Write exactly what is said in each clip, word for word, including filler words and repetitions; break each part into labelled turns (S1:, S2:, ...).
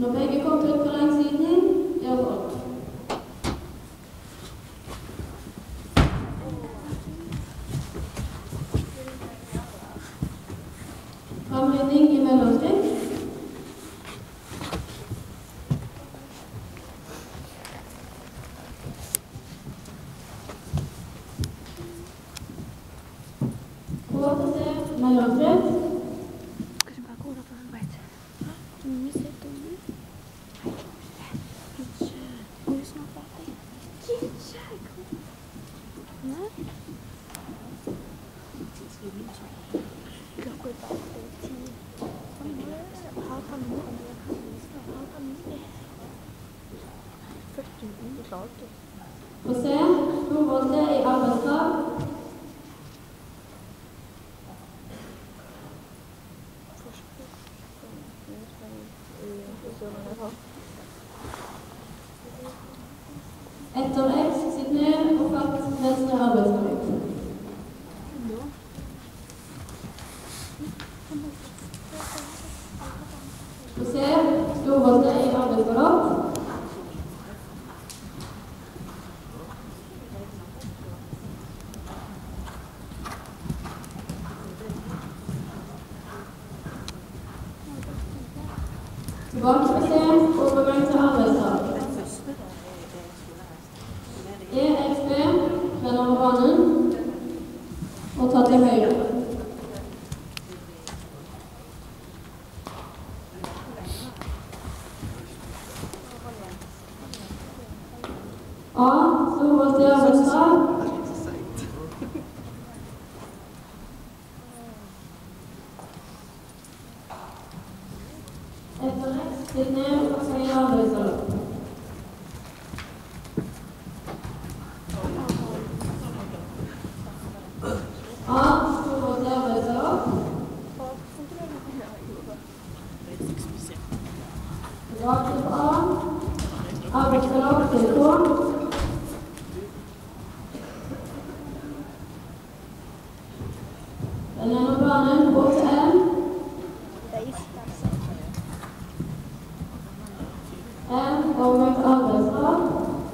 S1: Når begge kommer ut på langsiden, gjør folk. Framrydning i mellomskritt. Kåtesert mellomskritt.
S2: Kanskje bare gå da for han vet. Du må se dumme. Ikke. Nå er det snart ferdig. Ikke. Nei. Klokka er bare ti. Halv av noe. Halv av noe. førti minutter klart.
S1: Få se. Storvolte i arbeidskrav. Etter X, sitt ned og fatt venstre arbeidskrav. Få se. Storvolte i arbeidskrav. Tilbake skal se, overgang til arbeidsdag. E X B, vend over banen, og ta til høyre. A, storvolt i arbeidsdag. Etter X, sitt ned og skal i arbeidsdag. A, storvolt i arbeidsdag. Tilbake til A. Arbeidsdag til K. Den ene banen går til L. M, overgang til arbeidsdag.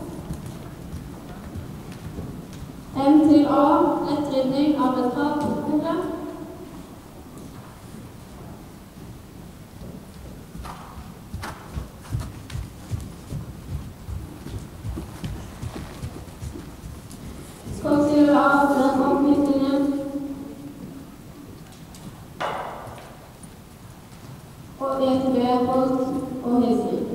S1: M til A, lettridning, arbeidskrav på skole. Skogsider av den åpningslinjen. Og E til B, holdt og hilsning.